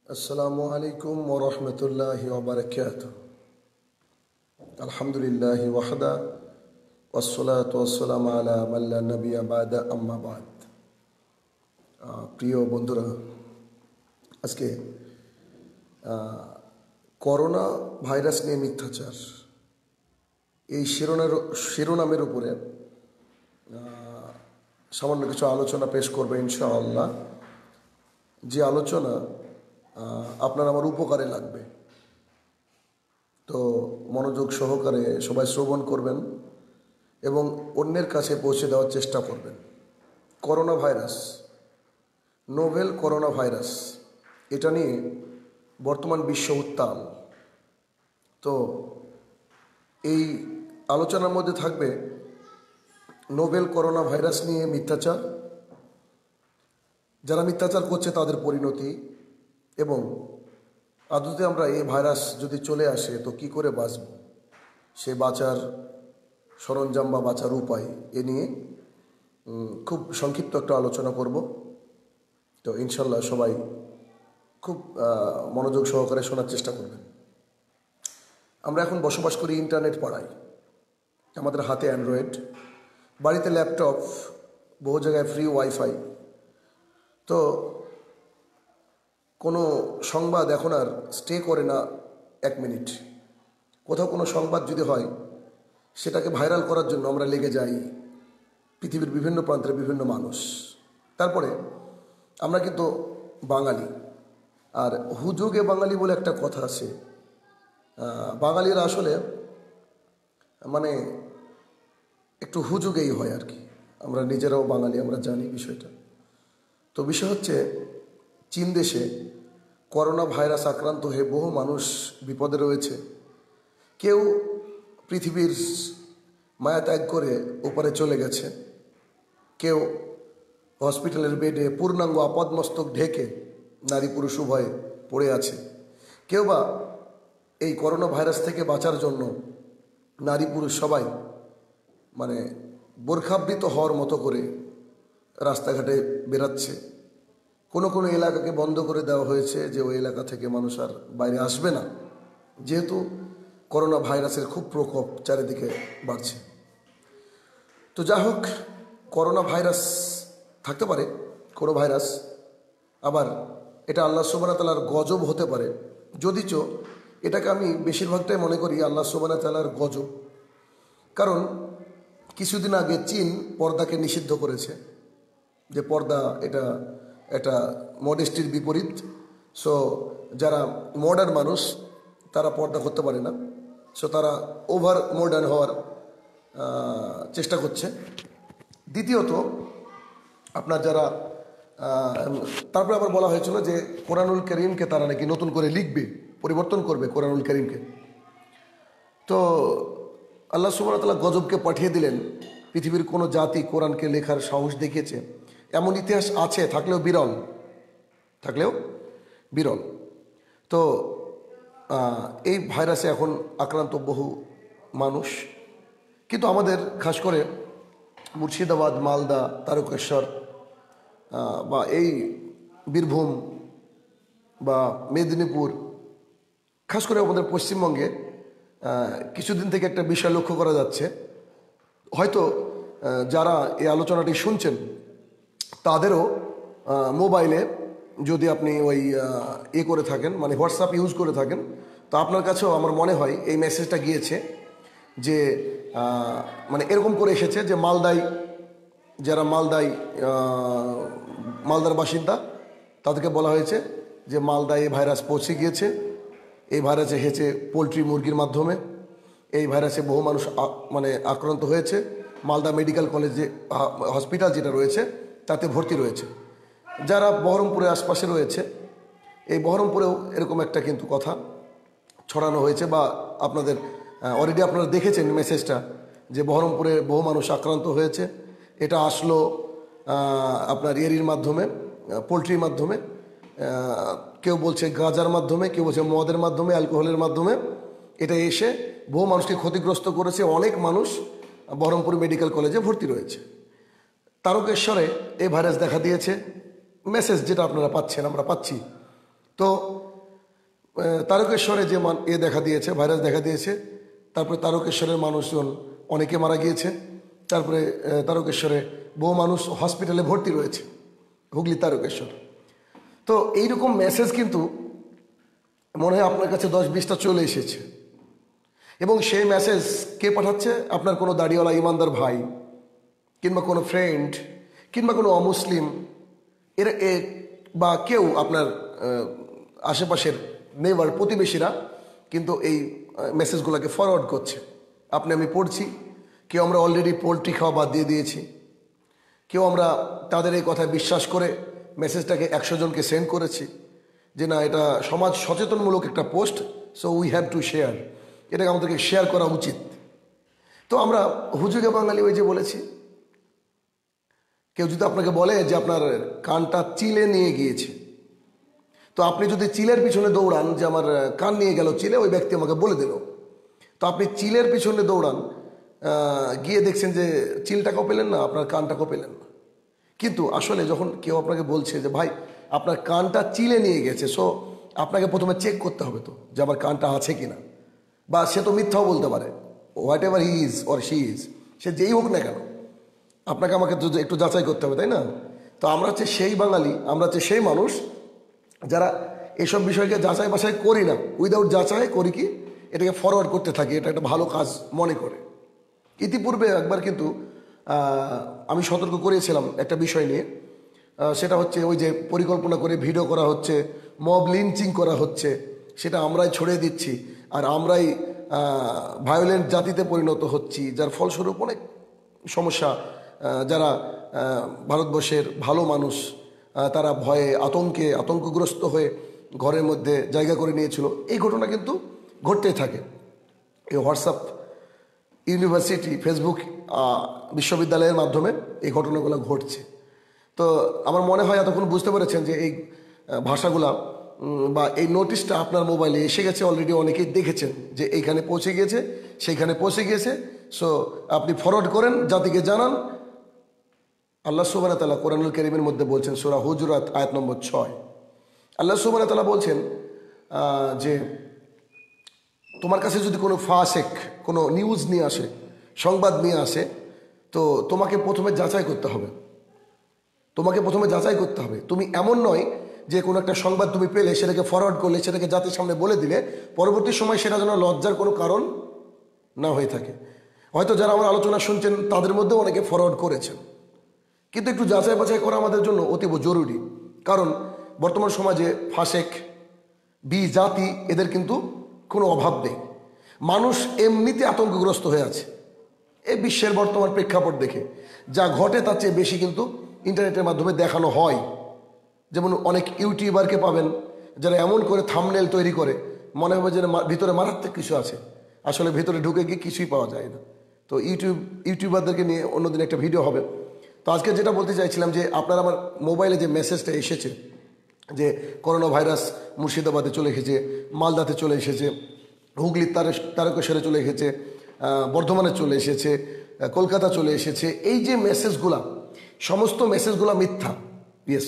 আসসালামু আলাইকুম ওয়া রাহমাতুল্লাহি ওয়া বারাকাতুহু। আলহামদুলিল্লাহি ওয়াহদা ওয়াসসালাতু ওয়াসসালামু আলা মান লা নাবিয়্যা বা'দা আম্মা বা'দ। প্রিয় বন্ধুরা, আজকে করোনা ভাইরাস নিয়ে মিথ্যাচার এই শিরোনামের উপরে সামান্য কিছু আলোচনা পেশ করবে ইনশাআল্লাহ। যে আলোচনা আপনার আমার উপকারে লাগবে, তো মনোযোগ সহকারে সবাই শ্রবণ করবেন এবং অন্যের কাছে পৌঁছে দেওয়ার চেষ্টা করবেন। Corona virus, novel corona virus, এটা নিয়ে বর্তমান বিশ্ব উত্তাল। তো এই আলোচনার মধ্যে থাকবে নোভেল করোনা ভাইরাস নিয়ে মিথ্যাচার, যারা মিথ্যাচার করছে তাদের পরিণতি, এবং আদতে আমরা এই ভাইরাস যদি চলে আসে তো কি করে বাঁচব, সে বাঁচার সরঞ্জাম বা বাঁচার উপায়, এ নিয়ে খুব সংক্ষিপ্ত একটা আলোচনা করব। তো ইনশাল্লাহ সবাই খুব মনোযোগ সহকারে শোনার চেষ্টা করবেন। আমরা এখন বসবাস করি ইন্টারনেট পাড়ায়। আমাদের হাতে অ্যান্ড্রয়েড, বাড়িতে ল্যাপটপ, বহু জায়গায় ফ্রি ওয়াইফাই। তো কোনো সংবাদ এখন আর স্টে করে না 1 মিনিট। কোথাও কোনো সংবাদ যদি হয়, সেটাকে ভাইরাল করার জন্য আমরা লেগে যাই, পৃথিবীর বিভিন্ন প্রান্তের বিভিন্ন মানুষ। তারপরে আমরা কিন্তু বাঙালি, আর হুজুগে বাঙালি বলে একটা কথা আছে। বাঙালিরা আসলে মানে একটু হুজুগেই হয় আর কি। আমরা নিজেরাও বাঙালি, আমরা জানি বিষয়টা। তো বিষয় হচ্ছে, চীন দেশে করোনা ভাইরাস আক্রান্ত হয়ে বহু মানুষ বিপদে রয়েছে। কেউ পৃথিবীর মায়া ত্যাগ করে ওপারে চলে গেছে, কেউ হসপিটালের বেডে পূর্ণাঙ্গ আপাদমস্তক ঢেকে নারী পুরুষ উভয়ে পড়ে আছে, কেউ বা এই করোনা ভাইরাস থেকে বাঁচার জন্য নারী পুরুষ সবাই মানে বোরখাবৃত হওয়ার মতো করে রাস্তাঘাটে বেরাচ্ছে। কোনো কোনো এলাকাকে বন্ধ করে দেওয়া হয়েছে, যে ওই এলাকা থেকে মানুষ আর বাইরে আসবে না, যেহেতু করোনা ভাইরাসের খুব প্রকোপ চারিদিকে বাড়ছে। তো যা হোক, করোনা ভাইরাস থাকতে পারে, কোনো ভাইরাস, আবার এটা আল্লাহ সুবহানাহু ওয়া তাআলার গজব হতে পারে। যদিচ এটাকে আমি বেশিরভাগটাই মনে করি আল্লাহ সুবহানাহু ওয়া তাআলার গজব। কারণ কিছুদিন আগে চীন পর্দাকে নিষিদ্ধ করেছে, যে পর্দা এটা এটা মডেস্টির বিপরীত। সো যারা মডার্ন মানুষ তারা পর্দা করতে পারে না, সো তারা ওভার মডার্ন হওয়ার চেষ্টা করছে। দ্বিতীয়ত আপনার যারা তারপরে আবার বলা হয়েছিল যে কোরআনুল কারীমকে তারা নাকি নতুন করে লিখবে, পরিবর্তন করবে কোরআনুল কারীমকে। তো আল্লাহ সুবহানাহু ওয়া তাআলা গজবকে পাঠিয়ে দিলেন। পৃথিবীর কোনো জাতি কোরআনকে লেখার সাহস দেখিয়েছে এমন ইতিহাস আছে, থাকলেও বিরল। তো এই ভাইরাসে এখন আক্রান্ত বহু মানুষ। কিন্তু আমাদের খাস করে মুর্শিদাবাদ, মালদা, তারকেশ্বর বা এই বীরভূম বা মেদিনীপুর, খাস করে আমাদের পশ্চিমবঙ্গে কিছুদিন থেকে একটা বিষয় লক্ষ্য করা যাচ্ছে। হয়তো যারা এই আলোচনাটি শুনছেন তাদেরও মোবাইলে যদি আপনি ওই করে থাকেন, মানে হোয়াটসঅ্যাপ ইউজ করে থাকেন, তো আপনার কাছেও আমার মনে হয় এই মেসেজটা গিয়েছে যে মানে এরকম করে এসেছে যে যারা মালদার বাসিন্দা, তাদেরকে বলা হয়েছে যে মালদায় এই ভাইরাস পৌঁছে গিয়েছে। এই ভাইরাসে হেঁচে পোলট্রি মুরগির মাধ্যমে এই ভাইরাসে বহু মানুষ মানে আক্রান্ত হয়েছে। মালদা মেডিকেল কলেজে হসপিটাল যেটা রয়েছে তাতে ভর্তি রয়েছে। যারা বহরমপুরের আশপাশে রয়েছে, এই বহরমপুরেও এরকম একটা কিন্তু কথা ছড়ানো হয়েছে, বা আপনাদের অলরেডি আপনারা দেখেছেন মেসেজটা, যে বহরমপুরে বহু মানুষ আক্রান্ত হয়েছে। এটা আসলো আপনার এরির মাধ্যমে, পোলট্রির মাধ্যমে, কেউ বলছে গাঁজার মাধ্যমে, কেউ বলছে মদের মাধ্যমে, অ্যালকোহলের মাধ্যমে। এটা এসে বহু মানুষকে ক্ষতিগ্রস্ত করেছে। অনেক মানুষ বহরমপুর মেডিকেল কলেজে ভর্তি রয়েছে। তারকেশ্বরে এই ভাইরাস দেখা দিয়েছে, মেসেজ যেটা আপনারা পাচ্ছেন, আমরা পাচ্ছি। তো তারকেশ্বরে যে দেখা দিয়েছে, ভাইরাস দেখা দিয়েছে, তারপরে তারকেশ্বরের মানুষজন অনেকে মারা গিয়েছে, তারপরে তারকেশ্বরে বহু মানুষ হসপিটালে ভর্তি রয়েছে, হুগলি তারকেশ্বর। তো এইরকম মেসেজ কিন্তু মনে হয় আপনার কাছে 10-20টা চলে এসেছে, এবং সেই মেসেজ কে পাঠাচ্ছে? আপনার কোনো দাড়িওয়ালা ইমানদার ভাই, কিংবা কোনো ফ্রেন্ড, কিংবা কোনো অমুসলিম, এর বা কেউ আপনার আশেপাশের নেইবার, প্রতিবেশীরা কিন্তু এই মেসেজগুলোকে ফরওয়ার্ড করছে। আপনি আমি পড়ছি, কেউ আমরা অলরেডি পোলট্রি খাওয়া বাদ দিয়ে দিয়েছি, কেউ আমরা তাদের এই কথায় বিশ্বাস করে মেসেজটাকে 100 জনকে সেন্ড করেছি যে না, এটা সমাজ সচেতনমূলক একটা post, so we have to share, এটাকে আমাদেরকে শেয়ার করা উচিত। তো আমরা হুজুগে বাঙালি ওই যে বলেছি, কেউ যদি আপনাকে বলে যে আপনার কানটা চিলে নিয়ে গিয়েছে, তো আপনি যদি চিলের পিছনে দৌড়ান যে আমার কান নিয়ে গেল চিলে, ওই ব্যক্তি আমাকে বলে দিল, তো আপনি চিলের পিছনে দৌড়ান, গিয়ে দেখছেন যে চিলটাকেও পেলেন না, আপনার কানটাকেও পেলেন না। কিন্তু আসলে যখন কেউ আপনাকে বলছে যে ভাই আপনার কানটা চিলে নিয়ে গেছে, সো আপনাকে প্রথমে চেক করতে হবে তো যে আমার কানটা আছে কিনা, বা সে তো মিথ্যাও বলতে পারে, whatever he is or she is, সে যেই হোক না কেন, আপনাকে আমাকে একটু যাচাই করতে হবে, তাই না? তো আমরা হচ্ছে সেই বাঙালি, আমরা হচ্ছে সেই মানুষ যারা এসব বিষয়কে যাচাই বাছাই করি না, উইদাউট যাচাই করি কি, এটাকে ফরওয়ার্ড করতে থাকি, এটা একটা ভালো কাজ মনে করে। ইতিপূর্বে একবার কিন্তু আমি সতর্ক করেছিলাম একটা বিষয় নিয়ে, সেটা হচ্ছে ওই যে পরিকল্পনা করে ভিডিও করা হচ্ছে, মব লিঞ্চিং করা হচ্ছে, সেটা আমরাই ছড়িয়ে দিচ্ছি, আর আমরাই ভায়োলেন্ট জাতিতে পরিণত হচ্ছি, যার ফলস্বরূপ অনেক সমস্যা। যারা ভারতবর্ষের ভালো মানুষ, তারা ভয়ে আতঙ্কগ্রস্ত হয়ে ঘরের মধ্যে জায়গা করে নিয়েছিল। এই ঘটনা কিন্তু ঘটতেই থাকে। এই হোয়াটসঅ্যাপ, ইউনিভার্সিটি, ফেসবুক, বিশ্ববিদ্যালয়ের মাধ্যমে এই ঘটনাগুলো ঘটছে। তো আমার মনে হয় এতক্ষণ বুঝতে পেরেছেন যে এই ভাষাগুলা বা এই নোটিশটা আপনার মোবাইলে এসে গেছে, অলরেডি অনেকেই দেখেছেন যে এইখানে পৌঁছে গিয়েছে, সেইখানে পৌঁছে গিয়েছে। সো আপনি ফরওয়ার্ড করেন, জাতিকে জানান। আল্লাহ সুবহানাহু ওয়া তাআলা কোরআনুল কারীমের মধ্যে বলছেন, সূরা হুজুরাত আয়াত নম্বর 6, আল্লাহ সুবহানাহু ওয়া তাআলা বলছেন যে তোমার কাছে যদি কোনো ফাসেক কোনো নিউজ নিয়ে আসে, সংবাদ নিয়ে আসে, তো তোমাকে প্রথমে যাচাই করতে হবে, তুমি এমন নয় যে কোনো একটা সংবাদ তুমি পেলে সেটাকে ফরওয়ার্ড করলে, সেটাকে জাতির সামনে বলে দিলে, পরবর্তী সময় সেটা যেন লজ্জার কোনো কারণ না হয়ে থাকে। হয়তো যারা আমার আলোচনা শুনছেন তাদের মধ্যেও অনেকে ফরওয়ার্ড করেছেন, কিন্তু একটু যাচাই বাছাই করা আমাদের জন্য অতীব জরুরি। কারণ বর্তমান সমাজে ফাসেক, জাতি, এদের কিন্তু কোনো অভাব নেই। মানুষ এমনিতে আতঙ্কগ্রস্ত হয়ে আছে। এই বিশ্বের বর্তমান প্রেক্ষাপট দেখে যা ঘটে তার চেয়ে বেশি কিন্তু ইন্টারনেটের মাধ্যমে দেখানো হয়। যেমন অনেক ইউটিউবারকে পাবেন যারা এমন করে থাম্বনেল তৈরি করে মনে হবে যে ভিতরে মারাত্মক কিছু আছে, আসলে ভিতরে ঢুকে গিয়ে কিছুই পাওয়া যায় না। তো ইউটিউবারদেরকে নিয়ে অন্যদিন একটা ভিডিও হবে। তো আজকে যেটা বলতে চাইছিলাম যে আপনার আমার মোবাইলে যে মেসেজটা এসেছে যে করোনা ভাইরাস মুর্শিদাবাদে চলে এসেছে, মালদাতে চলে এসেছে, হুগলির তারকেশ্বরে চলে এসেছে, বর্ধমানে চলে এসেছে, কলকাতা চলে এসেছে, এই যে মেসেজগুলা, সমস্ত মেসেজগুলা মিথ্যা। ইয়েস,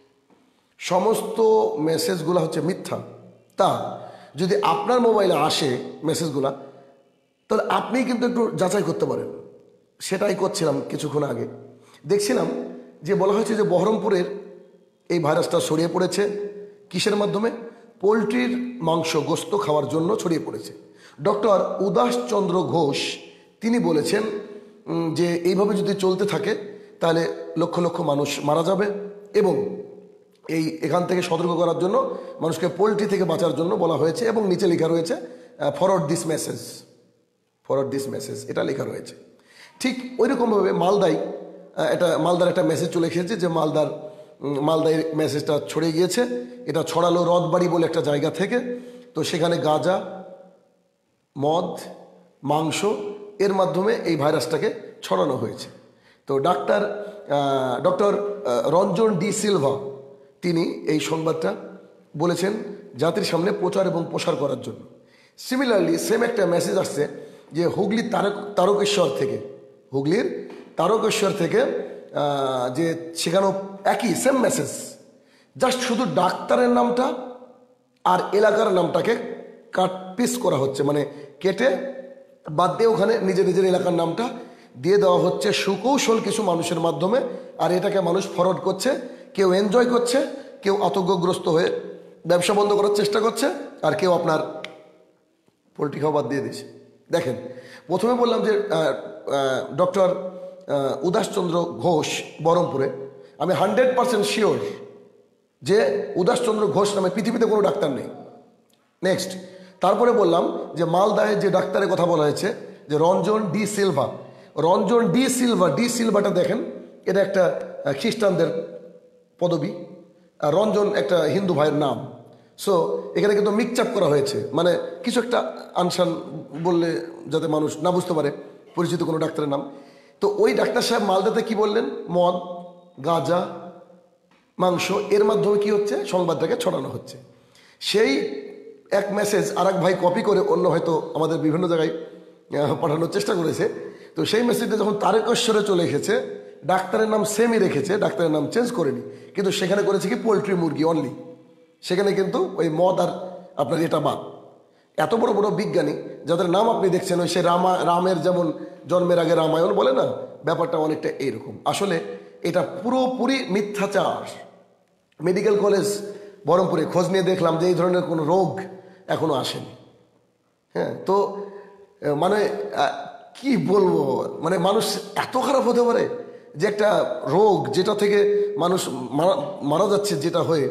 সমস্ত মেসেজগুলা হচ্ছে মিথ্যা। তা যদি আপনার মোবাইলে আসে মেসেজগুলা, তাহলে আপনি কিন্তু একটু যাচাই করতে পারেন। সেটাই করছিলাম কিছুক্ষণ আগে। দেখছিলাম যে বলা হয়েছে যে বহরমপুরের এই ভাইরাসটা ছড়িয়ে পড়েছে কিসের মাধ্যমে? পোলট্রির মাংস, গোস্ত খাওয়ার জন্য ছড়িয়ে পড়েছে। ডক্টর উদাস চন্দ্র ঘোষ তিনি বলেছেন যে এইভাবে যদি চলতে থাকে তাহলে লক্ষ লক্ষ মানুষ মারা যাবে, এবং এখান থেকে সতর্ক করার জন্য মানুষকে পোলট্রি থেকে বাঁচার জন্য বলা হয়েছে। এবং নিচে লেখা রয়েছে ফরওয়ার্ড দিস মেসেজ, এটা লেখা রয়েছে। ঠিক ওই রকমভাবে মালদার একটা মেসেজ চলে এসেছে যে মালদায় মেসেজটা ছড়িয়ে গিয়েছে। এটা ছড়ালো রথবাড়ি বলে একটা জায়গা থেকে। তো সেখানে গাঁজা, মদ, মাংস এর মাধ্যমে এই ভাইরাসটাকে ছড়ানো হয়েছে। তো ডক্টর রঞ্জন ডি সিলভা তিনি এই সংবাদটা বলেছেন জাতির সামনে প্রচার এবং প্রসার করার জন্য। সিমিলারলি সেম একটা মেসেজ আসছে যে হুগলির তারকেশ্বর থেকে যে সেখানেও একই সেম মেসেজ, জাস্ট শুধু ডাক্তারের নামটা আর এলাকার নামটাকে কাট পিস করা হচ্ছে, মানে কেটে বাদ দিয়ে ওখানে নিজের নিজের এলাকার নামটা দিয়ে দেওয়া হচ্ছে সুকৌশল কিছু মানুষের মাধ্যমে। আর এটাকে মানুষ ফরওয়ার্ড করছে, কেউ এনজয় করছে, কেউ আতঙ্কগ্রস্ত হয়ে ব্যবসা বন্ধ করার চেষ্টা করছে, আর কেউ আপনার পোলট্রি খাওয়া বাদ দিয়ে দিচ্ছে। দেখেন, প্রথমে বললাম যে ডক্টর উদাসচন্দ্র ঘোষ বহরমপুরে, আমি 100% শিওর যে উদাসচন্দ্র ঘোষ নামে পৃথিবীতে কোনো ডাক্তার নেই। নেক্সট, তারপরে বললাম যে মালদায় যে ডাক্তারের কথা বলা হয়েছে যে রঞ্জন ডি সিলভা, রঞ্জন ডি সিলভা, ডি সিলভাটা দেখেন এটা একটা খ্রিস্টানদের পদবী, আর রঞ্জন একটা হিন্দু ভাইয়ের নাম। সো এখানে কিন্তু মিক্সচাপ করা হয়েছে, মানে কিছু একটা আনসান বললে যাতে মানুষ না বুঝতে পারে পরিচিত কোনো ডাক্তারের নাম। তো ওই ডাক্তার সাহেব মালদাতে কি বললেন, মদ, গাঁজা, মাংস, এর মাধ্যমে কি হচ্ছে, সংবাদটাকে ছড়ানো হচ্ছে। সেই এক মেসেজ আর এক ভাই কপি করে অন্য হয়তো আমাদের বিভিন্ন জায়গায় পাঠানোর চেষ্টা করেছে। তো সেই মেসেজটা যখন তারকেশ্বরে চলে এসেছে, ডাক্তারের নাম সেমই রেখেছে, ডাক্তারের নাম চেঞ্জ করেনি, কিন্তু সেখানে করেছে কি পোলট্রি মুরগি অনলি। সেখানে কিন্তু ওই মদ আর আপনার এটা বাদ। এত বড় বড় বিজ্ঞানী যাদের নাম আপনি দেখছেন, ওই সে রামের যেমন জন্মের আগে রামায়ণ বলে না, ব্যাপারটা অনেকটা এইরকম। আসলে এটা পুরোপুরি মিথ্যাচার। মেডিকেল কলেজ বহরমপুরে খোঁজ নিয়ে দেখলাম যে এই ধরনের কোনো রোগ এখনো আসেনি। হ্যাঁ, তো মানে কি বলবো, মানে মানুষ এত খারাপ হতে পারে যে একটা রোগ যেটা থেকে মানুষ মারা যাচ্ছে, যেটা হয়ে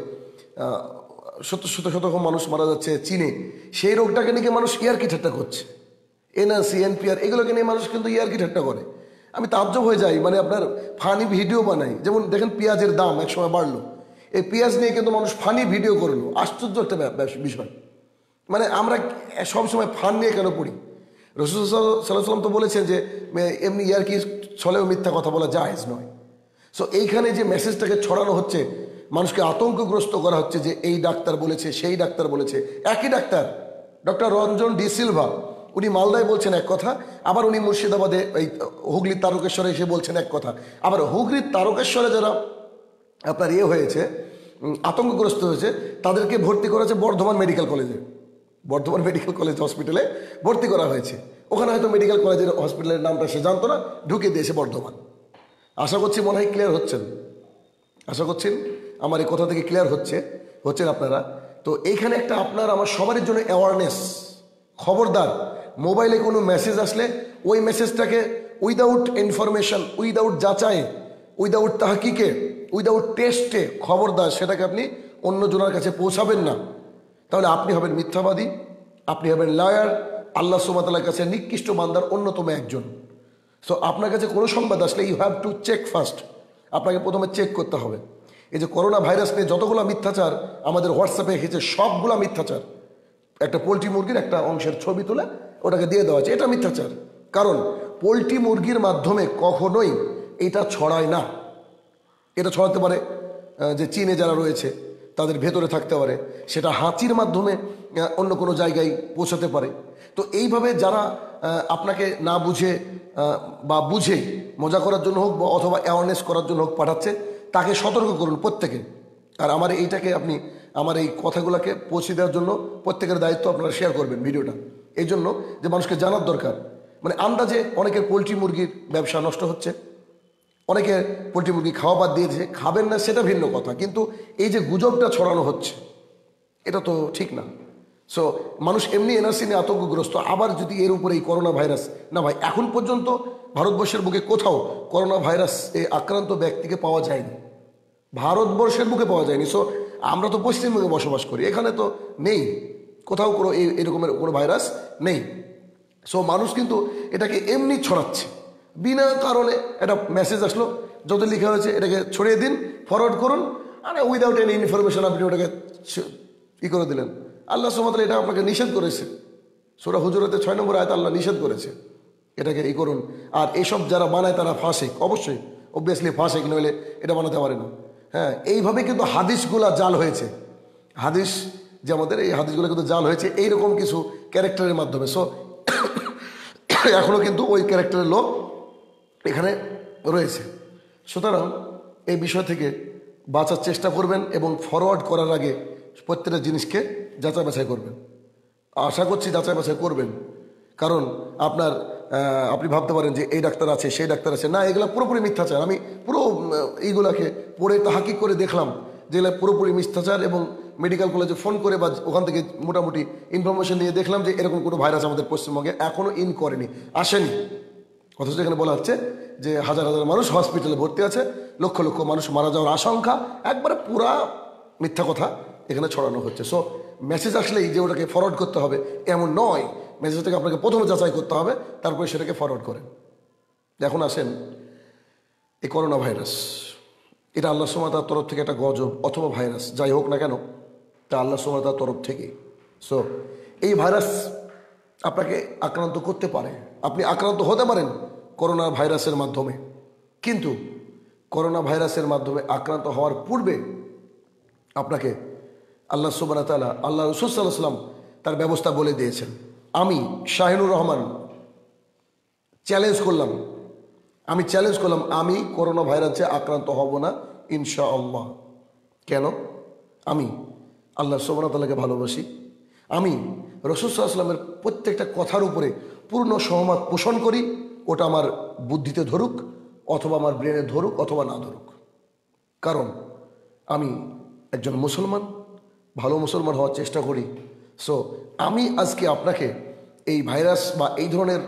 শত শত শত মানুষ মারা যাচ্ছে চীনে, সেই রোগটাকে নিয়ে মানুষ ইয়ারকি ঠাট্টা করছে। এনআরসি, এনপিআর এগুলোকে নিয়ে মানুষ কিন্তু ইয়ারকি ঠাট্টা করে। আমি তাজ্জব হয়ে যাই, মানে আপনার ফানি ভিডিও বানাই। যেমন দেখেন পেঁয়াজের দাম একসময় বাড়লো, এই পেঁয়াজ নিয়ে কিন্তু মানুষ ফানি ভিডিও করলো। আশ্চর্য একটা বিষয়, মানে আমরা সবসময় ফান নিয়ে কেন পড়ি? রাসূল সাল্লাল্লাহু আলাইহি ওয়াসাল্লাম তো বলেছেন যে এমনি ইয়ারকি ছলেও মিথ্যা কথা বলা জায়েজ নয়। সো এইখানে যে মেসেজটাকে ছড়ানো হচ্ছে, মানুষকে আতঙ্কগ্রস্ত করা হচ্ছে যে এই ডাক্তার বলেছে, সেই ডাক্তার বলেছে। একই ডাক্তার, ডক্টর রঞ্জন ডি সিলভা, উনি মালদায় বলছেন এক কথা, আবার উনি মুর্শিদাবাদে এই হুগলির তারকেশ্বরে এসে বলছেন এক কথা। আবার হুগলির তারকেশ্বরে যারা আপনার হয়েছে, আতঙ্কগ্রস্ত হয়েছে, তাদেরকে ভর্তি করেছে বর্ধমান মেডিকেল কলেজে। বর্ধমান মেডিকেল কলেজ হসপিটালে ভর্তি করা হয়েছে। ওখানে হয়তো মেডিকেল কলেজের হসপিটালের নামটা সে জানতো না, ঢুকে দিয়েছে বর্ধমান। আশা করছি মনে হয় ক্লিয়ার হচ্ছেন, আশা করছেন আমার এই কথা থেকে ক্লিয়ার হচ্ছেন আপনারা। তো এইখানে একটা আপনার আমার সবারই জন্য অ্যাওয়ারনেস, খবরদার মোবাইলে কোনো মেসেজ আসলে ওই মেসেজটাকে উইদাউট ইনফরমেশন, উইদাউট যাচাই, উইদাউট তাহকিকে, উইদাউট টেস্টে, খবরদার সেটাকে আপনি অন্যজনের কাছে পৌঁছাবেন না। তাহলে আপনি হবেন মিথ্যাবাদী, আপনি হবেন লায়ার, আল্লাহ সুবহানাহু ওয়া তাআলার কাছে নিকৃষ্ট বান্দার অন্যতম একজন। সো আপনার কাছে কোনো সংবাদ আসলে you have to check first, আপনাকে প্রথমে চেক করতে হবে। এই যে করোনা ভাইরাস নিয়ে যতগুলো মিথ্যাচার আমাদের হোয়াটসঅ্যাপে এসেছে, সবগুলো মিথ্যাচার। একটা পোলট্রি মুরগির একটা অংশের ছবি তুলে ওটাকে দিয়ে দেওয়া আছে, এটা মিথ্যাচার। কারণ পোলট্রি মুরগির মাধ্যমে কখনোই এটা ছড়ায় না। এটা ছড়াতে পারে যে চীনে যারা রয়েছে তাদের ভেতরে থাকতে পারে, সেটা হাঁচির মাধ্যমে অন্য কোনো জায়গায় পৌঁছাতে পারে। তো এইভাবে যারা আপনাকে না বুঝে বা বুঝে মজা করার জন্য হোক বা অথবা অ্যাওয়ারনেস করার জন্য হোক পাঠাচ্ছে, তাকে সতর্ক করুন প্রত্যেকে। আর আমার এইটাকে আপনি আমার এই কথাগুলোকে পৌঁছে দেওয়ার জন্য প্রত্যেকের দায়িত্ব আপনারা শেয়ার করবেন ভিডিওটা, এই জন্য যে মানুষকে জানার দরকার। মানে আন্দাজে অনেকের পোলট্রি মুরগির ব্যবসা নষ্ট হচ্ছে, অনেকে পোলট্রি মুরগি খাওয়া বাদ দিয়েছে, খাবেন না সেটা ভিন্ন কথা, কিন্তু এই যে গুজবটা ছড়ানো হচ্ছে এটা তো ঠিক না। সো মানুষ এমনি এনআরসি নিয়ে আতঙ্কগ্রস্ত, আবার যদি এর উপরে এই করোনা ভাইরাস, না ভাই এখন পর্যন্ত ভারতবর্ষের বুকে কোথাও করোনা ভাইরাস এ আক্রান্ত ব্যক্তিকে পাওয়া যায়নি, ভারতবর্ষের বুকে পাওয়া যায়নি। সো আমরা তো পশ্চিমবঙ্গে বসবাস করি, এখানে তো নেই কোথাও কোনো এরকমের কোনো ভাইরাস নেই। সো মানুষ কিন্তু এটাকে এমনি ছড়াচ্ছে, বিনা কারণে একটা মেসেজ আসলো, যত লেখা হয়েছে এটাকে ছড়িয়ে দিন, ফরওয়ার্ড করুন, আর উইদাউট এনি ইনফরমেশন আপনি ওটাকে করে দিলেন। আল্লাহ সুবহানাহু ওয়া তাআলা এটা আপনাকে নিষেধ করেছে, সূরা হুজুরাতে 6 নম্বর আয়াতে আল্লাহ নিষেধ করেছে এটাকে করুন। আর এসব যারা বানায় তারা ফাসিক, অবশ্যই অবভিয়াসলি ফাসিক, নইলে এটা বানাতে পারে না। হ্যাঁ, এইভাবে কিন্তু হাদিসগুলা জাল হয়েছে। হাদিস যে আমাদের এই হাদিসগুলো কিন্তু জাল হয়েছে এইরকম কিছু ক্যারেক্টারের মাধ্যমে। সো এখনও কিন্তু ওই ক্যারেক্টারের লোক এখানে রয়েছে। সুতরাং এই বিষয় থেকে বাঁচার চেষ্টা করবেন এবং ফরওয়ার্ড করার আগে প্রত্যেকটা জিনিসকে যাচাই বাছাই করবেন। আশা করছি যাচাই বাছাই করবেন, কারণ আপনি ভাবতে পারেন যে এই ডাক্তার আছে সেই ডাক্তার আছে, না, এগুলো পুরোপুরি মিথ্যাচার। আমি পুরো এইগুলাকে পড়ে তাহাকিক করে দেখলাম যে এগুলো পুরোপুরি মিথ্যাচার, এবং মেডিকেল কলেজে ফোন করে বা ওখান থেকে মোটামুটি ইনফরমেশন নিয়ে দেখলাম যে এরকম কোনো ভাইরাস আমাদের পশ্চিমবঙ্গে এখনও করেনি, আসেনি। অথচ এখানে বলা হচ্ছে যে হাজার হাজার মানুষ হসপিটালে ভর্তি আছে, লক্ষ লক্ষ মানুষ মারা যাওয়ার আশঙ্কা, একবারে পুরা মিথ্যা কথা এখানে ছড়ানো হচ্ছে। সো মেসেজ আসলেই যে ওটাকে ফরওয়ার্ড করতে হবে এমন নয়, মেসেজটাকে আপনাকে প্রথমে যাচাই করতে হবে, তারপরে সেটাকে ফরওয়ার্ড করেন। এখন আসেন এই করোনা ভাইরাস, এটা আল্লাহ সুবহানাহু ওয়া তাআলার তরফ থেকে একটা গজব অথবা ভাইরাস, যাই হোক না কেন, তা আল্লাহ সুবহানাহু ওয়া তাআলার তরফ থেকে। সো এই ভাইরাস আপনাকে আক্রান্ত করতে পারে, আপনি আক্রান্ত হতে পারেন করোনা ভাইরাসের মাধ্যমে, কিন্তু করোনা ভাইরাসের মাধ্যমে আক্রান্ত হওয়ার পূর্বে আপনাকে আল্লাহ সুবহানাহু ওয়া তাআলা, আল্লাহ রাসূল সাল্লাল্লাহু আলাইহি ওয়াসাল্লাম তার ব্যবস্থা বলে দিয়েছেন। আমি শাহিনুর রহমান চ্যালেঞ্জ করলাম, আমি করোনা ভাইরাসে আক্রান্ত হব না ইনশাআল্লাহ। কেন? আমি আল্লাহ সুবহানাহু ওয়া তাআলাকে ভালোবাসি, আমি রাসূল সাল্লাল্লাহু আলাইহি ওয়াসাল্লামের প্রত্যেকটা কথার উপরে পূর্ণ সহমত পোষণ করি, ওটা আমার বুদ্ধিতে ধরুক অথবা আমার ব্রেনে ধরুক অথবা না ধরুক, কারণ আমি একজন মুসলমান, ভালো মুসলমান হওয়ার চেষ্টা করি। সো আমি আজকে আপনাকে এই ভাইরাস বা এই ধরনের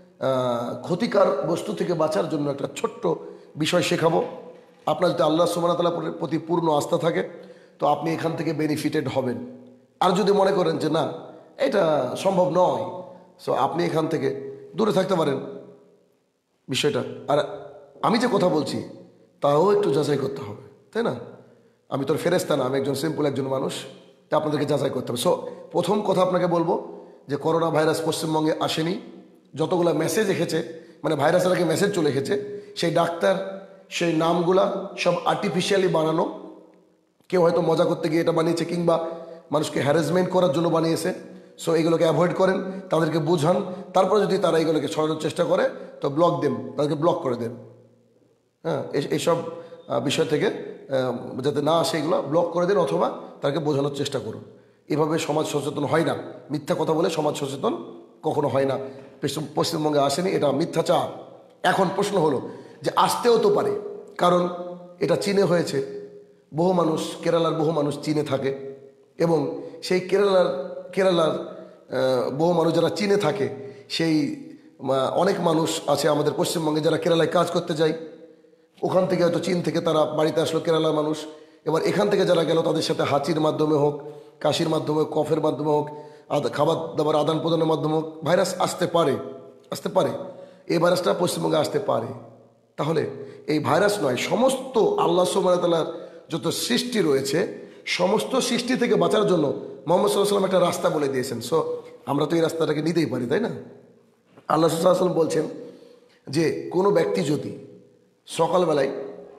ক্ষতিকর বস্তু থেকে বাঁচার জন্য একটা ছোট্ট বিষয় শেখাবো। আপনার যদি আল্লাহ সুবহানাহু ওয়া তাআলার প্রতি পূর্ণ আস্থা থাকে তো আপনি এখান থেকে বেনিফিটেড হবেন। আর যদি মনে করেন যে না, এটা সম্ভব নয়, সো আপনি এখান থেকে দূরে থাকতে পারেন বিষয়টা। আর আমি যে কথা বলছি তাও একটু যাচাই করতে হবে, তাই না? আমি তোর ফেরেশতা না, আমি একজন সিম্পল একজন মানুষ, তা আপনাদেরকে যাচাই করতে হবে। সো প্রথম কথা আপনাকে বলবো যে করোনা ভাইরাস পশ্চিমবঙ্গে আসেনি। যতগুলো মেসেজ এসেছে, মানে ভাইরাসের আগে মেসেজ চলে এসেছে, সেই ডাক্তার, সেই নামগুলা সব আর্টিফিশিয়ালি বানানো। কেউ হয়তো মজা করতে গিয়ে এটা বানিয়েছে, কিংবা মানুষকে হ্যারাসমেন্ট করার জন্য বানিয়েছে। সো এইগুলোকে অ্যাভয়েড করেন, তাদেরকে বোঝান, তারপরে যদি তারা এইগুলোকে ছড়ানোর চেষ্টা করে তো ব্লক দেন, তাদেরকে ব্লক করে দেন। হ্যাঁ, এইসব বিষয় থেকে যাতে না আসে এগুলো ব্লক করে দেন, অথবা তাকে বোঝানোর চেষ্টা করুন। এভাবে সমাজ সচেতন হয় না, মিথ্যা কথা বলে সমাজ সচেতন কখনো হয় না। পশ্চিমবঙ্গে আসেনি, এটা মিথ্যাচার। এখন প্রশ্ন হলো যে আসতেও তো পারে, কারণ এটা চীনে হয়েছে, বহু মানুষ, কেরালার বহু মানুষ চীনে থাকে, এবং সেই কেরালার বহু মানুষ যারা চীনে থাকে, সেই অনেক মানুষ আছে আমাদের পশ্চিমবঙ্গে যারা কেরালায় কাজ করতে যায়, ওখান থেকে হয়তো চীন থেকে তারা বাড়িতে আসলো কেরালার মানুষ। এবার এখান থেকে যারা গেল তাদের সাথে হাঁচির মাধ্যমে হোক, কাশির মাধ্যমে হোক, কফের মাধ্যমে হোক, খাবার দাবার আদান প্রদানের মাধ্যমে হোক, ভাইরাস আসতে পারে। এই ভাইরাসটা পশ্চিমবঙ্গে আসতে পারে। তাহলে এই ভাইরাস নয়, সমস্ত আল্লাহ সুবহানাহু ওয়া তাআলার যত সৃষ্টি রয়েছে, সমস্ত সৃষ্টি থেকে বাঁচার জন্য মুহাম্মদ সাল্লাল্লাহু আলাইহি ওয়াসাল্লাম একটা রাস্তা বলে দিয়েছেন। সো আমরা তো এই রাস্তাটাকে নিতেই পারি, তাই না? আল্লাহ সাল্লাল্লাহু আলাইহি ওয়াসাল্লাম বলছেন যে কোনো ব্যক্তি যদি সকালবেলায়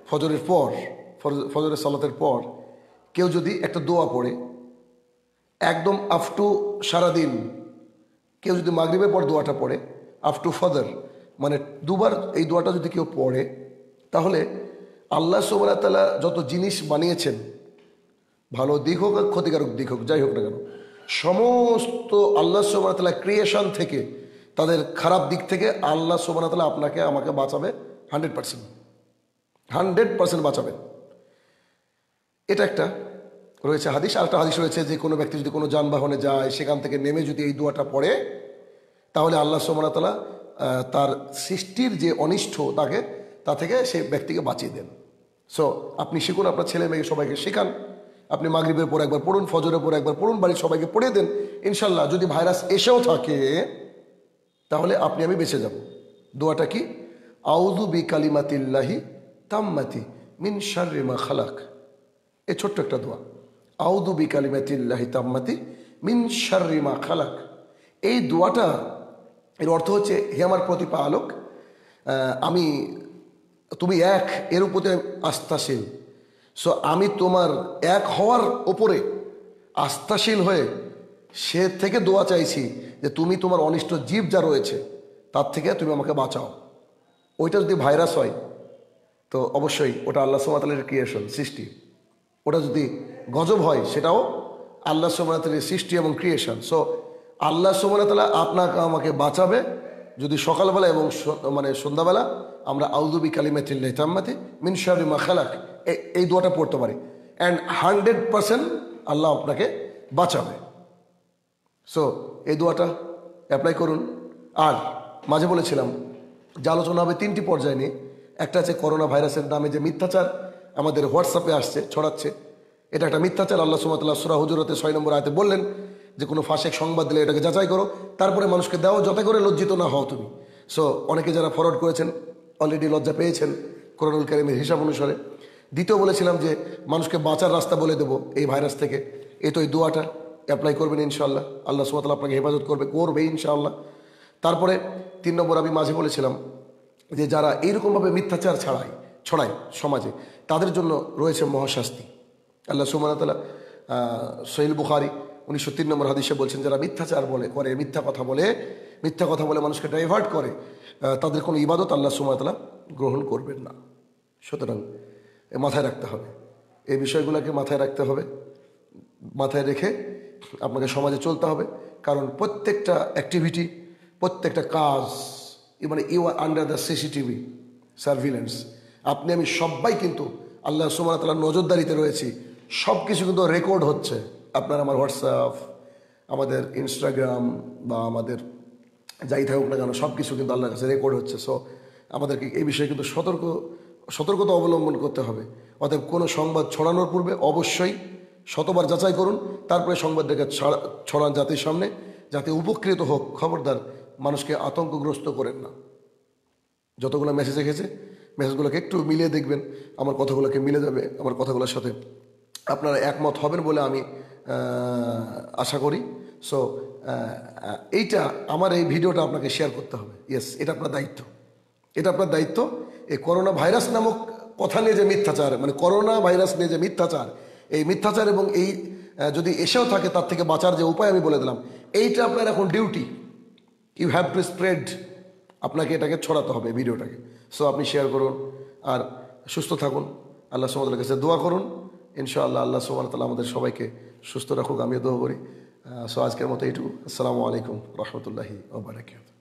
ফজরের সালাতের পর কেউ যদি একটা দোয়া পড়ে, একদম আপ টু সারাদিন, কেউ যদি মাগরিবের পর দোয়াটা পড়ে আপ টু ফজর, মানে দুবার এই দোয়াটা যদি কেউ পড়ে, তাহলে আল্লাহ সুবহানাহু ওয়া তাআলা যত জিনিস বানিয়েছেন, ভালো দিক হোক আর ক্ষতিকারক দিক হোক, যাই হোক না কেন, সমস্ত আল্লাহ সুবহানাহু ওয়া তাআলা ক্রিয়েশন থেকে, তাদের খারাপ দিক থেকে আল্লাহ সুবহানাহু ওয়া তাআলা আপনাকে আমাকে বাঁচাবে 100% বাঁচাবেন। এটা একটা রয়েছে হাদিস। আর একটা হাদিস রয়েছে যে কোনো ব্যক্তি যদি কোনো যানবাহনে যায়, সেখান থেকে নেমে যদি এই দোয়াটা পড়ে, তাহলে আল্লাহ সুবহানাহু ওয়া তাআলা তার সৃষ্টির যে অনিষ্ট তা থেকে সেই ব্যক্তিকে বাঁচিয়ে দেন। সো আপনি শিখুন, আপনার ছেলে মেয়ে সবাইকে শেখান। আপনি মাগরিবের পর একবার পড়ুন, ফজরের পর একবার পড়ুন, বাড়ির সবাইকে পড়ে দেন। ইনশাল্লাহ যদি ভাইরাস এসেও থাকে তাহলে আমি বেঁচে যাব। দোয়াটা কি? আউযু বিকালিমাতিল্লাহি তাম্মাতি মিন শাররি মা খালাক। এই ছোট্ট একটা দোয়া, আউযু বিকালিমাতিল্লাহি তাম্মাতি মিন শাররি মা খালাক। এই দোয়াটা, এর অর্থ হচ্ছে, হে আমার প্রতিপালক, তুমি এক, এর উপরে আস্থাশীল। সো আমি তোমার এক হওয়ার ওপরে আস্থাশীল হয়ে সে থেকে দোয়া চাইছি যে তুমি তোমার অনিষ্ট জীব যা রয়েছে তার থেকে তুমি আমাকে বাঁচাও। ওইটা যদি ভাইরাস হয় তো অবশ্যই ওটা আল্লাহ সুবহানাহু ওয়া তাআলার ক্রিয়েশন, সৃষ্টি। ওটা যদি গজব হয় সেটাও আল্লাহ সুবহানাহু ওয়া তাআলার সৃষ্টি এবং ক্রিয়েশন। সো আল্লাহ সুবহানাহু ওয়া তাআলা আপনাকে আমাকে বাঁচাবে যদি সকালবেলা এবং মানে সন্ধ্যাবেলা আমরা আউযু বিকালিমাতিল্লাহি তাম্মাতি মিন শাররি মা খালাক এই দোয়াটা পড়তে পারি, অ্যান্ড 100% আল্লাহ আপনাকে বাঁচাবে। সো এই দোয়াটা অ্যাপ্লাই করুন। আর মাঝে বলেছিলাম যে আলোচনা হবে 3টি পর্যায়ে নিয়ে। একটা আছে করোনা ভাইরাসের নামে যে মিথ্যাচার আমাদের হোয়াটসঅ্যাপে আসছে, ছড়াচ্ছে, এটা একটা মিথ্যাচার। আল্লাহ সুবহানাহু ওয়া তাআলা সূরা হুজুরাতে 6 নম্বর আয়াতে বললেন যে কোনো ফাঁসেক সংবাদ দিলে এটাকে যাচাই করো, তারপরে মানুষকে দাও, যাতে করে লজ্জিত না হও তুমি। সো অনেকে যারা ফরওয়ার্ড করেছেন অলরেডি লজ্জা পেয়েছেন কোরআনুল কারীমের হিসাব অনুসারে। দ্বিতীয় বলেছিলাম যে মানুষকে বাঁচার রাস্তা বলে দেবো এই ভাইরাস থেকে, এই তো এই দোয়াটা অ্যাপ্লাই করবেন ইনশাআল্লাহ, আল্লাহ সুবহানাহু ওয়া তাআলা আপনাকে হেফাজত করবে ইনশাআল্লাহ। তারপরে 3 নম্বর আমি মাঝে বলেছিলাম যে যারা এইরকমভাবে মিথ্যাচার ছড়ায় সমাজে, তাদের জন্য রয়েছে মহাশাস্তি। আল্লাহ সুবহানাহু ওয়া তাআলা সহিহ বুখারী 1903 নম্বর হাদিসে বলছেন যারা মিথ্যাচার করে মিথ্যা কথা বলে মানুষকে ডাইভার্ট করে, তাদের কোনো ইবাদত আল্লাহ সুবহানাহু ওয়া তাআলা গ্রহণ করবেন না। সুতরাং মাথায় রাখতে হবে, এই বিষয়গুলোকে মাথায় রাখতে হবে, মাথায় রেখে আপনাকে সমাজে চলতে হবে। কারণ প্রত্যেকটা অ্যাক্টিভিটি, প্রত্যেকটা কাজ, মানে you are under the CCTV surveillance. আপনি আমি সবাই কিন্তু আল্লাহ সুবহানাহু ওয়া তাআলার নজরদারিতে রয়েছি। সব কিছু কিন্তু রেকর্ড হচ্ছে। আপনার আমার হোয়াটসঅ্যাপ, আমাদের ইনস্টাগ্রাম বা আমাদের যাই থাকুক না কেন, সব কিছু কিন্তু আল্লাহর কাছে রেকর্ড হচ্ছে। সো আমাদেরকে এই বিষয়ে কিন্তু সতর্কতা অবলম্বন করতে হবে। অতএব কোনো সংবাদ ছড়ানোর পূর্বে অবশ্যই শতবার যাচাই করুন, তারপরে সংবাদটাকে ছড়ান জাতির সামনে, যাতে উপকৃত হোক। খবরদার মানুষকে আতঙ্কগ্রস্ত করেন না। যতগুলো মেসেজ এসেছে মেসেজগুলোকে একটু মিলিয়ে দেখবেন, আমার কথাগুলোকে মিলে যাবে আমার কথাগুলোর সাথে, আপনারা একমত হবেন বলে আমি আশা করি। সো এইটা আমার এই ভিডিওটা আপনাকে শেয়ার করতে হবে। ইয়েস, এটা আপনার দায়িত্ব। এই করোনা ভাইরাস নামক কথা নিয়ে যে মিথ্যাচার, মানে করোনা ভাইরাস নিয়ে যে মিথ্যাচার, এই মিথ্যাচার এবং এই যদি এসেও থাকে তার থেকে বাঁচার যে উপায় আমি বলে দিলাম, এইটা আপনার এখন duty. You have to spread, আপনাকে এটাকে ছড়াতে হবে ভিডিওটাকে। সো আপনি শেয়ার করুন আর সুস্থ থাকুন। আল্লাহ সুবহানাহু ওয়া তাআলার কাছে দোয়া করুন, ইনশাআল্লাহ আল্লাহ সুবহানাহু ওয়া তাআলা আমাদের সবাইকে সুস্থ রাখুক, আমিও দোয়া করি। সো আজকের মতো এইটুকু। আসসালামু আলাইকুম রহমতুল্লাহি ওয়া বারাকাতুহু।